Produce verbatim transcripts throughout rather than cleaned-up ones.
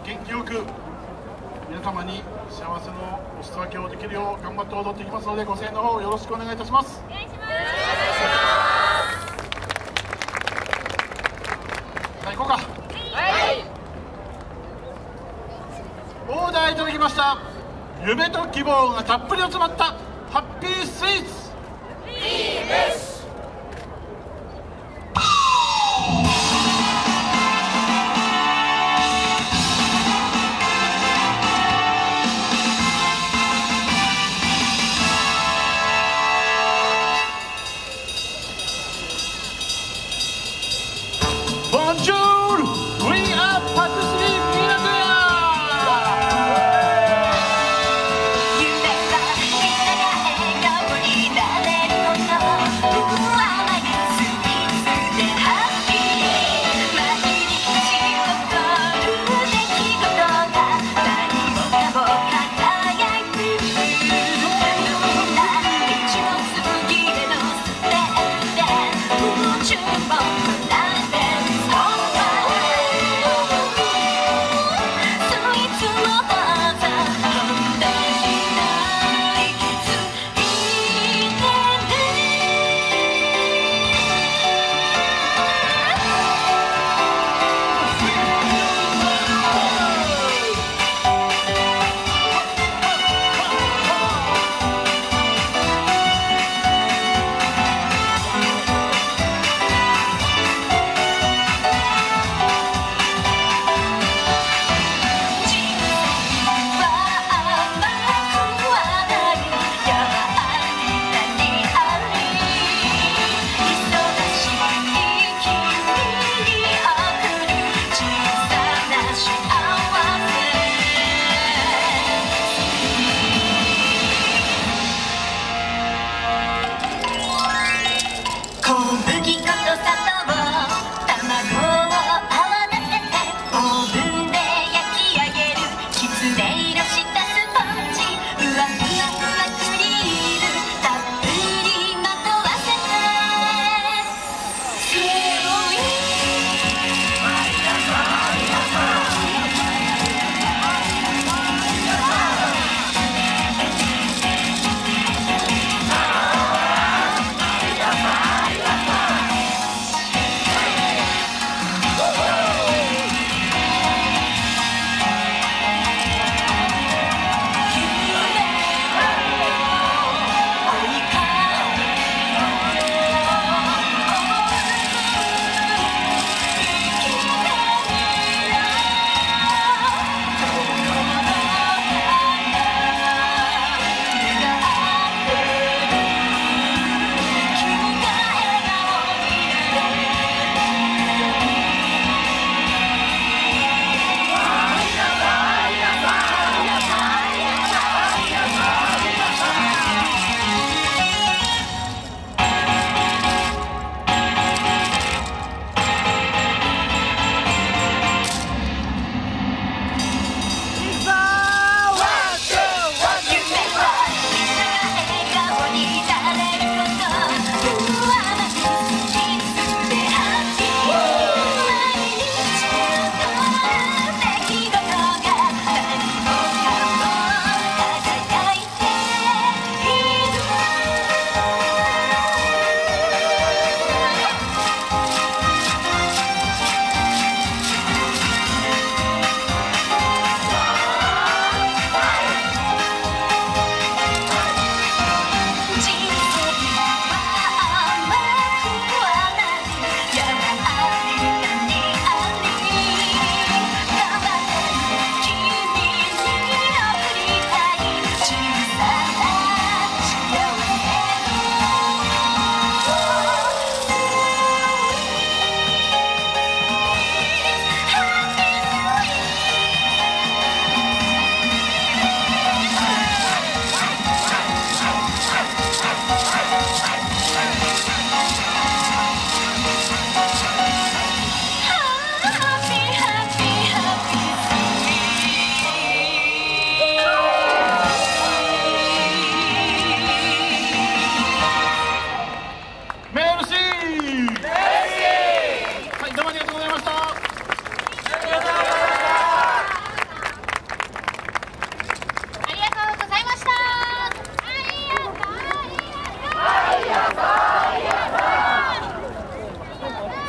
元気よく皆様に幸せのお裾分けをできるよう頑張って踊っていきますので、ご声援の方よろしくお願いいたします。お願いします。さあ行こうか。はい、オーダーいただきました。夢と希望がたっぷりと詰まったハッピースイーツいいです。Bonjour! We are Patisserie Minakuya! 夢はみんなが笑顔になれること。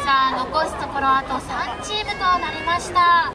さあ残すところあとさんチームとなりました。